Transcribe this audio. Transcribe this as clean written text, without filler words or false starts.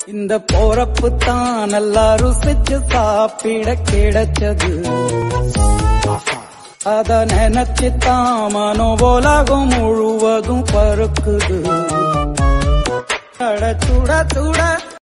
இந்த போறப்பு தான் நல்லா ருசிச்சு சாப்பிட கிடைச்சது. அத நினைச்சுத்தான் மனோபோலகம் முழுவதும் பருக்குது. சுட சுட